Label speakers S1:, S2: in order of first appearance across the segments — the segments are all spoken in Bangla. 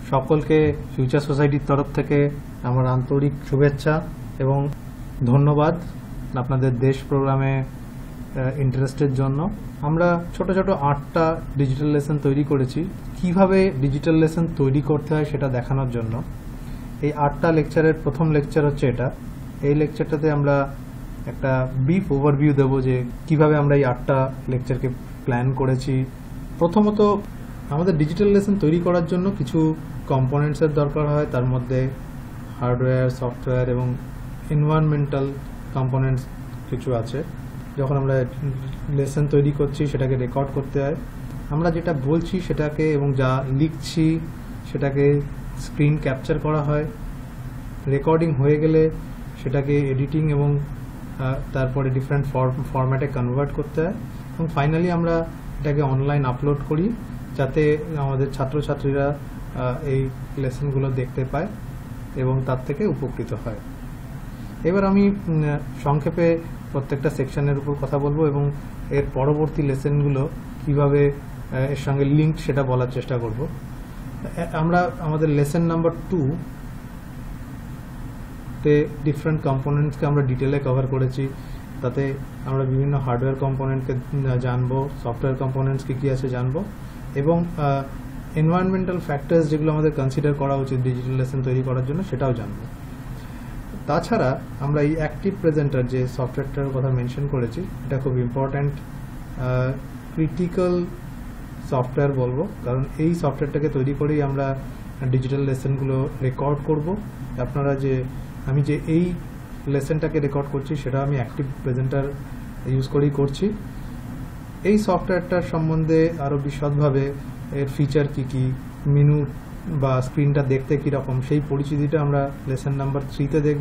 S1: সকলকে ফিউচার সোসাইটির তরফ থেকে আমার আন্তরিক শুভেচ্ছা এবং ধন্যবাদ আপনাদের দেশ প্রোগ্রামে ইন্টারেস্টের জন্য। আমরা ছোট ছোট 8টা ডিজিটাল লেসন তৈরি করেছি। কিভাবে ডিজিটাল লেসন তৈরি করতে হয় সেটা দেখানোর জন্য এই 8টা লেকচারের প্রথম লেকচার হচ্ছে এটা। এই লেকচারটাতে আমরা একটা ব্রিফ ওভারভিউ দেব যে কিভাবে আমরা এই 8টা লেকচারকে প্ল্যান করেছি। প্রথমত আমাদের ডিজিটাল লেসন তৈরি করার জন্য কিছু কম্পোনেন্টসের দরকার হয়, তার মধ্যে হার্ডওয়্যার, সফটওয়্যার এবং এনভায়রনমেন্টাল কম্পোনেন্টস কিছু আছে। যখন আমরা লেসন তৈরি করছি সেটাকে রেকর্ড করতে হয়। আমরা যেটা বলছি সেটাকে এবং যা লিখছি সেটাকে স্ক্রিন ক্যাপচার করা হয়। রেকর্ডিং হয়ে গেলে সেটাকে এডিটিং এবং তারপরে ডিফারেন্ট ফরম্যাটে কনভার্ট করতে হয় এবং ফাইনালি আমরা এটাকে অনলাইন আপলোড করি যাতে আমাদের ছাত্রছাত্রীরা এই লেসনগুলো দেখতে পায় এবং তার থেকে উপকৃত হয়। এবার আমি সংক্ষেপে প্রত্যেকটা সেকশনের উপর কথা বলবো এবং এর পরবর্তী লেসনগুলো কিভাবে এর সঙ্গে লিঙ্ক সেটা বলার চেষ্টা করব। আমরা আমাদের লেসন নাম্বার 2 তে ডিফারেন্ট কম্পোনেন্টসকে আমরা ডিটেলে কভার করেছি। তাতে আমরা বিভিন্ন হার্ডওয়্যার কম্পোনেন্টকে জানবো, সফটওয়্যার কম্পোনেন্টস কি আছে জানবো এবং এনভায়রনমেন্টাল ফ্যাক্টরস যেগুলো আমাদের কনসিডার করা উচিত ডিজিটাল লেসন তৈরি করার জন্য সেটাও জানবো। তাছাড়া আমরা এই অ্যাক্টিভ প্রেজেন্টার যে সফটওয়্যারটার কথা মেনশন করেছি এটা খুব ইম্পর্ট্যান্ট ক্রিটিক্যাল সফটওয়্যার বলবো, কারণ এই সফটওয়্যারটাকে তৈরি করেই আমরা ডিজিটাল লেসনগুলো রেকর্ড করব। আপনারা আমি যে এই লেসনটাকে রেকর্ড করছি সেটা আমি অ্যাক্টিভ প্রেজেন্টার ইউজ করেই করছি। এই সফটওয়্যারটার সম্বন্ধে আরও বিশদভাবে এর ফিচার কি মেনু বা স্ক্রিনটা দেখতে কীরকম সেই পরিচিতিটা আমরা লেসন নাম্বার 3-তে দেখব।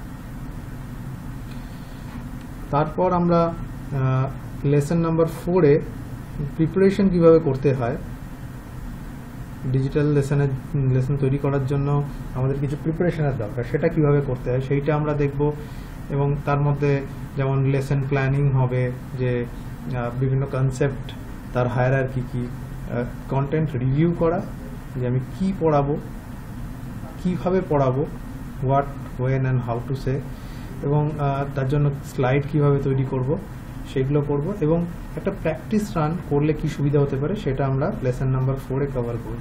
S1: তারপর আমরা লেসন নাম্বার 4-এ প্রিপারেশন কিভাবে করতে হয়। ডিজিটাল লেসন তৈরি করার জন্য আমাদের কিছু প্রিপারেশনের দরকার, সেটা কিভাবে করতে হয় সেইটা আমরা দেখব এবং তার মধ্যে যেমন লেসন প্ল্যানিং হবে, যে বিভিন্ন কনসেপ্ট, তার হায়ারার্কি কি, কন্টেন্ট রিভিউ করা, যে আমি কি পড়াবো, কিভাবে পড়াবো, what, when and how to say, এবং তার জন্য স্লাইড কিভাবে তৈরি করব সেগুলো করব এবং একটা প্র্যাকটিস রান করলে কি সুবিধা হতে পারে সেটা আমরা লেসন নাম্বার 4-এ কভার করব।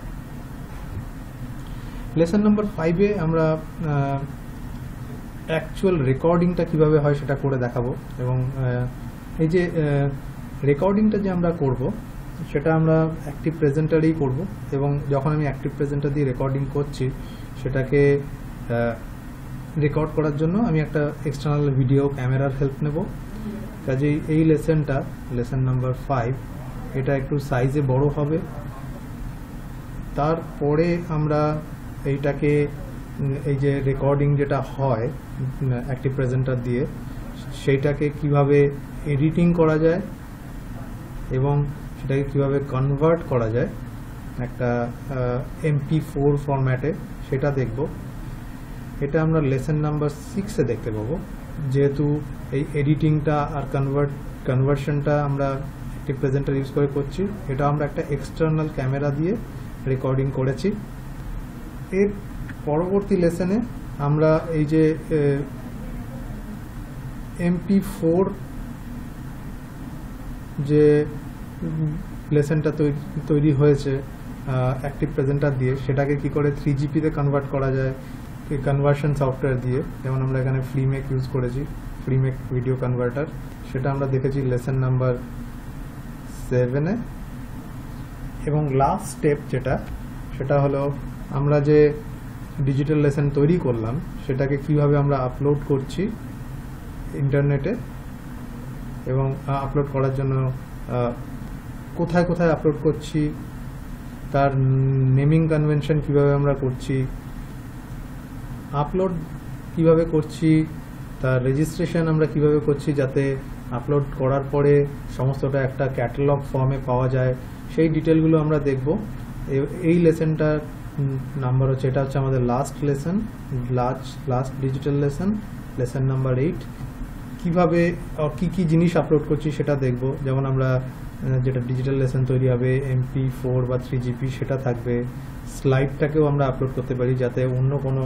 S1: লেসন নাম্বার 5-এ আমরা অ্যাকচুয়াল রেকর্ডিংটা কিভাবে হয় সেটা করে দেখাবো এবং এই যে রেকর্ডিংটা যে আমরা করব সেটা আমরা অ্যাক্টিভ প্রেজেন্টারেই করব এবং যখন আমি অ্যাক্টিভ প্রেজেন্টার দিয়ে রেকর্ডিং করছি সেটাকে রেকর্ড করার জন্য আমি একটা এক্সটার্নাল ভিডিও ক্যামেরার হেল্প নেব। কাজেই এই লেসনটা, লেসন নাম্বার 5, এটা একটু সাইজে বড় হবে। তারপরে আমরা এইটাকে এই যে রেকর্ডিং যেটা হয় অ্যাক্টিভ প্রেজেন্টার দিয়ে সেইটাকে কিভাবে এডিটিং করা যায় এবং সেটাকে কিভাবে কনভার্ট করা যায় একটা MP4 ফরম্যাটে সেটা দেখব। এটা আমরা লেসন নাম্বার 6-এ দেখতে পাবো। যেহেতু এই এডিটিংটা আর কনভার্সনটা আমরা অ্যাক্টিভ প্রেজেন্টার ইউজ করে করছি, এটা আমরা একটা এক্সটার্নাল ক্যামেরা দিয়ে রেকর্ডিং করেছি। এর পরবর্তী লেসনে আমরা এই যে MP4 যে লেসনটা তৈরি হয়েছে অ্যাক্টিভ প্রেজেন্টার দিয়ে সেটাকে কি করে 3GP-তে কনভার্ট করা যায় কনভার্সন সফটওয়্যার দিয়ে, যেমন আমরা এখানে ফ্লিমেক ইউজ করেছি, ফ্লিমেক ভিডিও কনভার্টার, সেটা আমরা দেখেছি লেসন নাম্বার 7-এ। এবং লাস্ট স্টেপ সেটা হলো আমরা যে ডিজিটাল লেসন তৈরি করলাম সেটাকে কিভাবে আমরা আপলোড করছি ইন্টারনেটে এবং আপলোড করার জন্য কোথায় কোথায় আপলোড করছি, তার নেমিং কনভেনশন কিভাবে আমরা করছি, আপলোড কিভাবে করছি, তার রেজিস্ট্রেশন আমরা কিভাবে করছি যাতে আপলোড করার পরে সমস্তটা একটা ক্যাটালগ ফর্মে পাওয়া যায়, সেই ডিটেলগুলো আমরা দেখব। এই লেসনটার নাম্বার হচ্ছে, এটা হচ্ছে আমাদের last lesson, last digital lesson, lesson number 8। কিভাবে কি জিনিস আপলোড করছি সেটা দেখব। যেমন আমরা যেটা ডিজিটাল লেসন তৈরি হবে MP4 বা 3GP সেটা থাকবে, স্লাইডটাকেও আমরা আপলোড করতে পারি, যাতে অন্য কোনো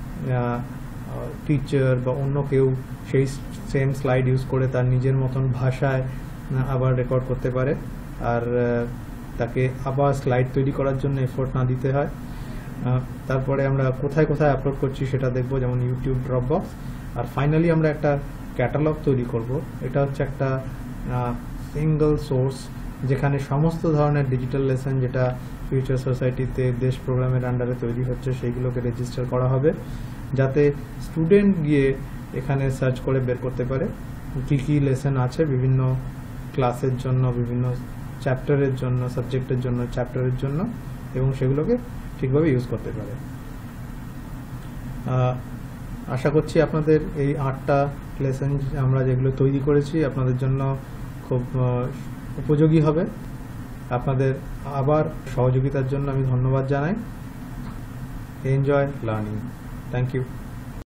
S1: টিচার বা অন্য কেউ সেই সেম স্লাইড ইউজ করে তার নিজের মতন ভাষায় আবার রেকর্ড করতে পারে, আর তাকে আবার স্লাইড তৈরি করার জন্য এফোর্ট না দিতে হয়। তারপরে আমরা কোথায় কোথায় আপলোড করছি সেটা দেখবো, যেমন ইউটিউব, ড্রপবক্স। আর ফাইনালি আমরা একটা ক্যাটালগ তৈরি করব। এটা হচ্ছে একটা সিঙ্গল সোর্স, যেখানে সমস্ত ধরনের ডিজিটাল লেসন যেটা ফিউচার সোসাইটিতে দেশ প্রোগ্রামের আন্ডারে তৈরি হচ্ছে সেইগুলোকে রেজিস্টার করা হবে, যাতে স্টুডেন্ট গিয়ে এখানে সার্চ করে বের করতে পারে কী কী লেসন আছে বিভিন্ন ক্লাসের জন্য, বিভিন্ন চ্যাপ্টারের জন্য, সাবজেক্টের জন্য, চ্যাপ্টারের জন্য, এবং সেগুলোকে ঠিকভাবে ইউজ করতে পারে। আশা করছি আপনাদের এই 8টা লেসন আমরা যেগুলো তৈরি করেছি আপনাদের জন্য খুব উপযোগী হবে। আপনাদের আবার সহযোগিতার জন্য আমি ধন্যবাদ জানাই। Enjoy learning. Thank you.